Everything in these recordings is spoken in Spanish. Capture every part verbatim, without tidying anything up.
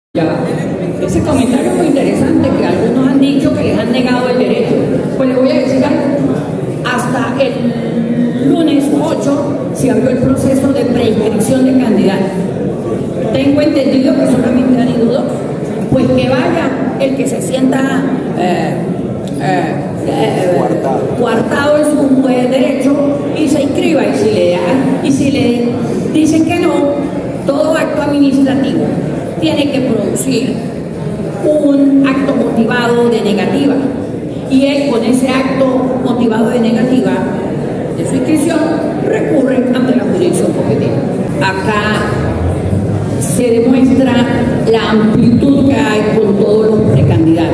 Ya, ese comentario muy interesante que algunos han dicho que les han negado el derecho. Pues le voy a decir algo. Hasta el lunes ocho se abrió el proceso de preinscripción de candidatos. Tengo entendido que solamente han ido dos. Pues que vaya el que se sienta eh, eh, eh, coartado en su eh, derecho y se inscriba. Y si le dan, y si le dicen que no, todo acto administrativo tiene que producir un acto motivado de negativa, y él con ese acto motivado de negativa de su inscripción recurre ante la jurisdicción competente. Acá se demuestra la amplitud que hay con todos los precandidatos.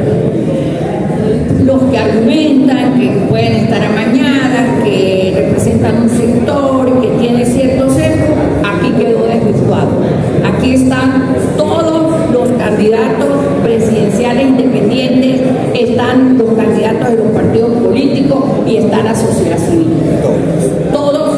Los que argumentan que pueden estar amañadas, que representan un sector que tiene cierto sesgo, aquí quedó desvirtuado. Aquí están todos los candidatos presidenciales independientes, están los candidatos de los partidos políticos y está la sociedad civil. Todos